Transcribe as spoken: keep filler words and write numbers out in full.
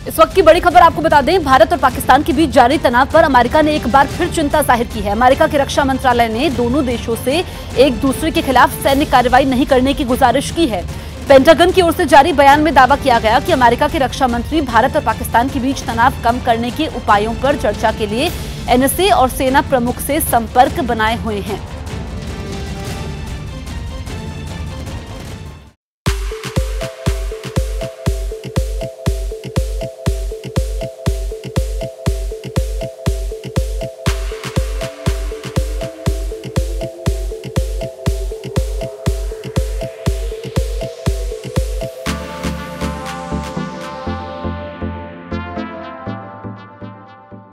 इस वक्त की बड़ी खबर आपको बता दें, भारत और पाकिस्तान के बीच जारी तनाव पर अमेरिका ने एक बार फिर चिंता जाहिर की है। अमेरिका के रक्षा मंत्रालय ने दोनों देशों से एक दूसरे के खिलाफ सैन्य कार्रवाई नहीं करने की गुजारिश की है। पेंटागन की ओर से जारी बयान में दावा किया गया कि अमेरिका के रक्षा मंत्री भारत और पाकिस्तान के बीच तनाव कम करने के उपायों पर चर्चा के लिए एनएसए और सेना प्रमुख से संपर्क बनाए हुए हैं।